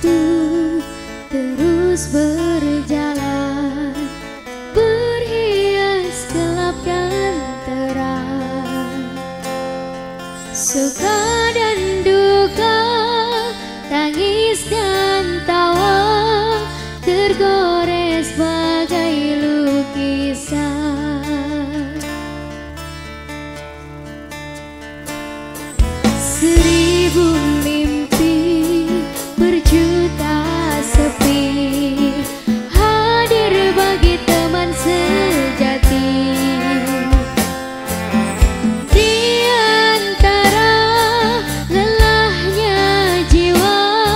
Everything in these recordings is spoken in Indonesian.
waktu terus berjalan, berhias gelap dan terang, suka dan duka, tangis dan tawa, tergores bagai lukisan. Seribu mimpi, berjuta sepi, hadir bagi teman sejati. Di antara lelahnya jiwa,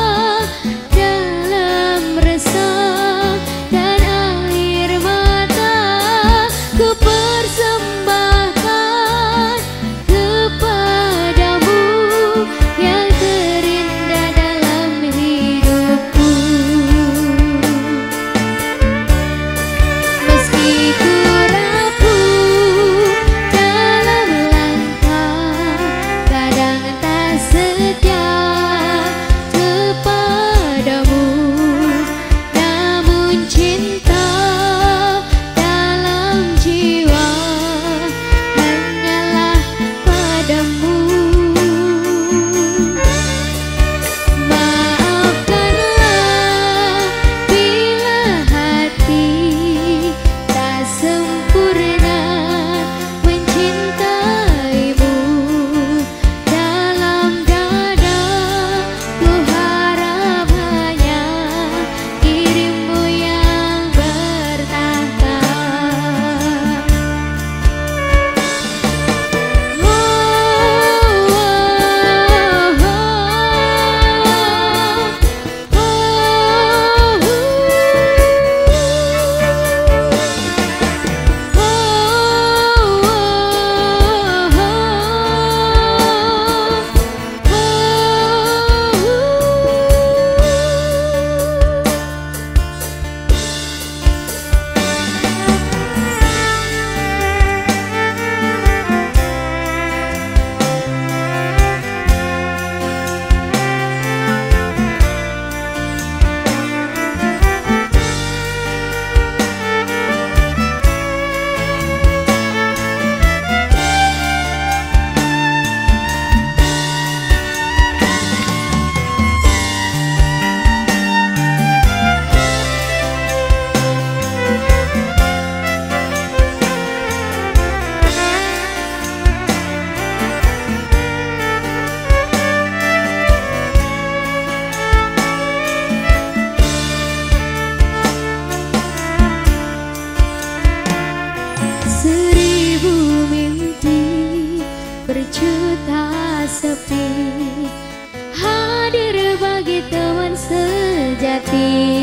dalam resah dan air mata, ku persembahkan kepadamu yang terindah dalam hidupku. Meski ku rapuh dalam langkah, kadang tak setia kepadamu, namun cinta dalam jiwa hanyalah padamu. Maafkanlah bila hati tak sempurna mencintaimu. Dalam dada ku harap hanya dirimu yang bertahta. Seribu mimpi, berjuta sepi, hadir bagi teman sejati.